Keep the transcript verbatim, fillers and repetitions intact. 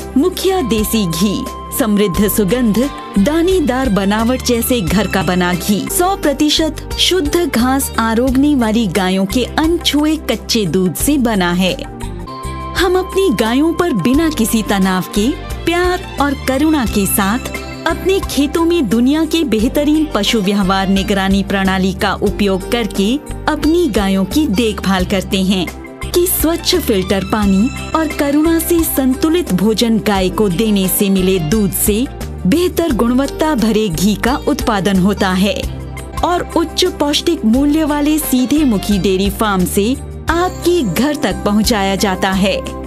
मुखिया देसी घी, समृद्ध सुगंध, दानेदार बनावट जैसे घर का बना घी, सौ प्रतिशत शुद्ध घास आरोगने वाली गायों के अनछुए कच्चे दूध से बना है। हम अपनी गायों पर बिना किसी तनाव के प्यार और करुणा के साथ अपने खेतों में दुनिया के बेहतरीन पशु व्यवहार निगरानी प्रणाली का उपयोग करके अपनी गायों की देखभाल करते हैं कि स्वच्छ फिल्टर पानी और करुणा से संतुलित भोजन गाय को देने से मिले दूध से बेहतर गुणवत्ता भरे घी का उत्पादन होता है और उच्च पौष्टिक मूल्य वाले सीधे मुखी डेयरी फार्म से आपके घर तक पहुंचाया जाता है।